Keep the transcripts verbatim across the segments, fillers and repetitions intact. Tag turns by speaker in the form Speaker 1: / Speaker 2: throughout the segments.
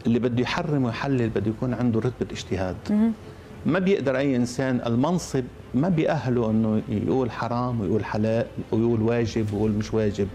Speaker 1: اللي بده يحرم ويحلل بده يكون عنده رتبة اجتهاد. ما بيقدر أي إنسان، المنصب ما بيأهله أنه يقول حرام ويقول حلال ويقول واجب ويقول مش واجب.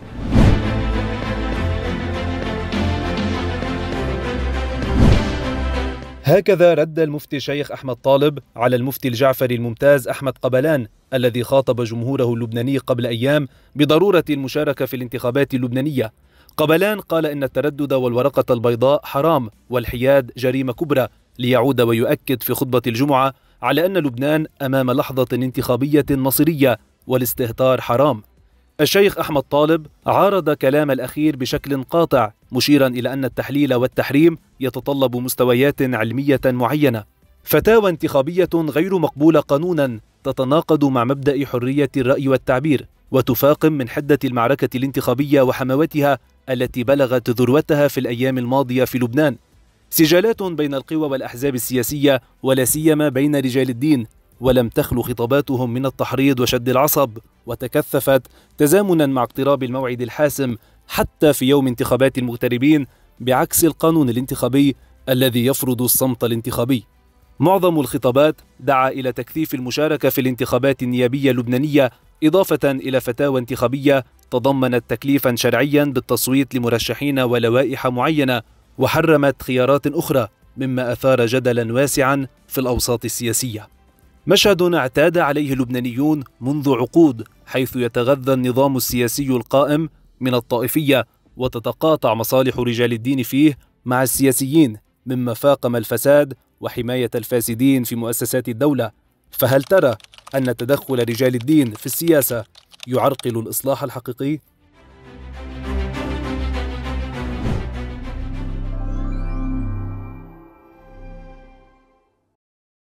Speaker 2: هكذا رد المفتي الشيخ أحمد طالب على المفتي الجعفري الممتاز أحمد قبلان الذي خاطب جمهوره اللبناني قبل أيام بضرورة المشاركة في الانتخابات اللبنانية. قبلان قال إن التردد والورقة البيضاء حرام والحياد جريمة كبرى، ليعود ويؤكد في خطبة الجمعة على أن لبنان أمام لحظة انتخابية مصيرية والاستهتار حرام. الشيخ أحمد طالب عارض كلام الأخير بشكل قاطع، مشيرا إلى أن التحليل والتحريم يتطلب مستويات علمية معينة. فتاوى انتخابية غير مقبولة قانونا تتناقض مع مبدأ حرية الرأي والتعبير، وتفاقم من حدة المعركة الانتخابية وحمواتها التي بلغت ذروتها في الأيام الماضية في لبنان. سجالات بين القوى والأحزاب السياسية ولا سيما بين رجال الدين، ولم تخلو خطاباتهم من التحريض وشد العصب، وتكثفت تزامنا مع اقتراب الموعد الحاسم حتى في يوم انتخابات المغتربين، بعكس القانون الانتخابي الذي يفرض الصمت الانتخابي. معظم الخطابات دعا إلى تكثيف المشاركة في الانتخابات النيابية اللبنانية، إضافة إلى فتاوى انتخابية تضمنت تكليفا شرعيا بالتصويت لمرشحين ولوائح معينة، وحرمت خيارات أخرى، مما أثار جدلا واسعا في الأوساط السياسية. مشهد اعتاد عليه اللبنانيون منذ عقود، حيث يتغذى النظام السياسي القائم من الطائفية، وتتقاطع مصالح رجال الدين فيه مع السياسيين، مما فاقم الفساد وحماية الفاسدين في مؤسسات الدولة. فهل ترى أن تدخل رجال الدين في السياسة يعرقل الإصلاح الحقيقي؟